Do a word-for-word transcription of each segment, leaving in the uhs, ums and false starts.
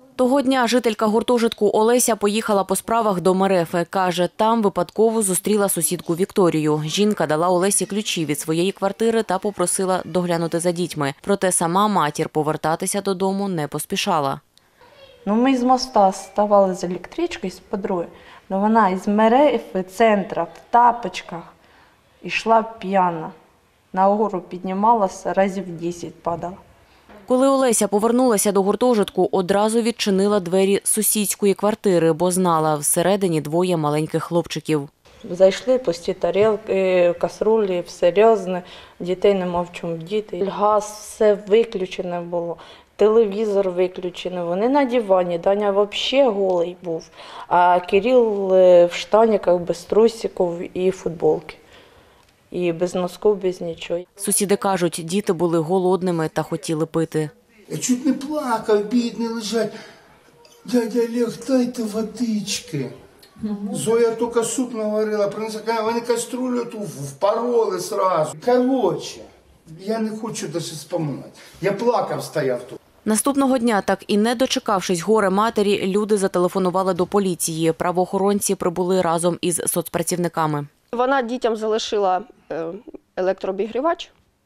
Того дня жителька гуртожитку Олеся поїхала по справах до Мерефи. Каже, там випадково зустріла сусідку Вікторію. Жінка дала Олесі ключі від своєї квартири та попросила доглянути за дітьми. Проте сама матір повертатися додому не поспішала. Ну, ми з моста ставали з електричкою, з подругою. Ну, вона із Мерефи, центра, в тапочках, йшла п'яна. На гору піднімалася, разів десять падала. Коли Олеся повернулася до гуртожитку, одразу відчинила двері сусідської квартири, бо знала, всередині двоє маленьких хлопчиків. Зайшли, пусті тарілки, каструлі, все різне, дітей нема в чому діти. Газ, все виключене було, телевізор виключений, вони на дивані, Даня взагалі голий був, а Кирил в штаніках без трусиків і футболки. І без носків, без нічого. Сусіди кажуть, діти були голодними та хотіли пити. Я чуть не плакав, бідний лежать. Дядя Олег, дайте водички. Угу. Зоя тільки суп наварила, принесла, вони каструлю ту впороли одразу. Коротше, я не хочу навіть споминати. Я плакав, стояв тут. Наступного дня, так і не дочекавшись горе матері, люди зателефонували до поліції. Правоохоронці прибули разом із соцпрацівниками. Вона дітям залишила електрообігрівач,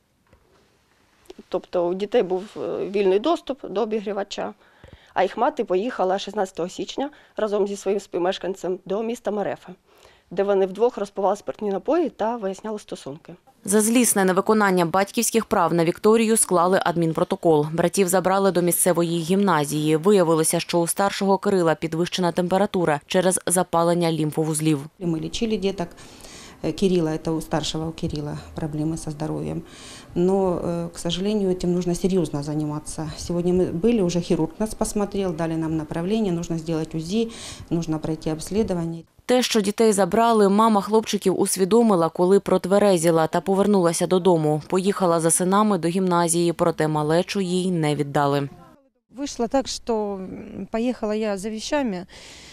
тобто у дітей був вільний доступ до обігрівача, а їх мати поїхала шістнадцятого січня разом зі своїм співмешканцем до міста Мерефа, де вони вдвох розпивали спиртні напої та виясняли стосунки. За злісне невиконання батьківських прав на Вікторію склали адмінпротокол. Братів забрали до місцевої гімназії. Виявилося, що у старшого Кирила підвищена температура через запалення лімфовузлів. Ми лічили діток. Кирилла, это у старшего у Кирилла проблемы со здоровьем. Но, к сожалению, этим нужно серьезно заниматься. Сегодня мы были, уже хирург нас посмотрел, дали нам направление, нужно сделать УЗИ, нужно пройти обследование. Те, що дітей забрали, мама хлопчиків усвідомила, коли протверезіла та повернулася додому. Поїхала за синами до гімназії, проте малечу їй не віддали. Вийшло так, що поїхала я за вещами.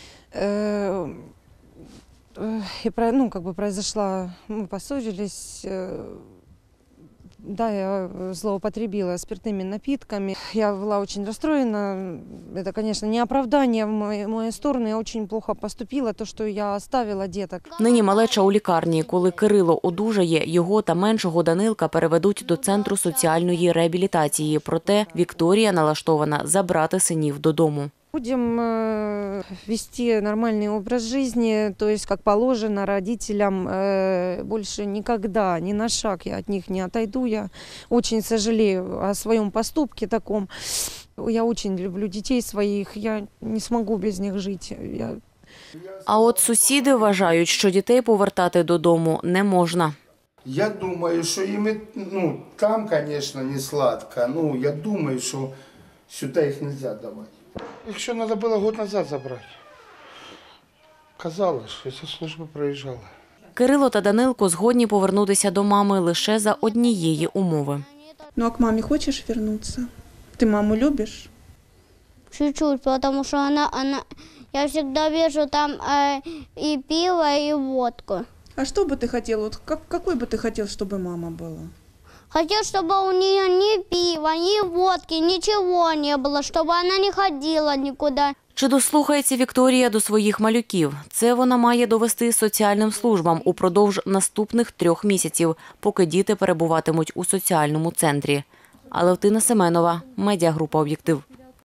И, ну, как бы произошла, мы поссорились, да, я злоупотребила спиртными напитками. Я была очень расстроена, это, конечно, не оправдание в мою, в мою сторону, я очень плохо поступила, то, что я оставила деток. Нині малеча у лікарні. Коли Кирило одужає, його та меншого Данилка переведуть до Центру соціальної реабілітації. Проте Вікторія налаштована забрати синів додому. Будем вести нормальный образ жизни, то есть как положено родителям, больше никогда, ни на шаг я от них не отойду. Я очень сожалею о своем поступке таком. Я очень люблю детей своих, я не смогу без них жить. Я... А от сусіди вважають, що дітей повертати додому не можна. Я думаю, що їм, ну, там, звісно, не сладко, ну, я думаю, що сюди їх не можна давати. Якщо треба було год назад забрати. Казали, що ця служба проїжджала. Кирило та Данилко згодні повернутися до мами лише за однієї умови. Ну а к мамі хочеш повернутися? Ти маму любиш? Чуть-чуть, потому что она, она, я всегда вижу там э, и пиво, и водку. А что бы ты хотел, вот как, какой бы ты хотел, чтобы мама была? Хотел, чтобы у нее ни пива, ни водки, ничего не было, чтобы она не ходила никуда. Чи дослухається Вікторія до своїх малюків? Це вона має довести соціальним службам упродовж наступних трьох місяців, поки діти перебуватимуть у соціальному центрі. Алевтина Семенова, медіагрупа «Об'єктив».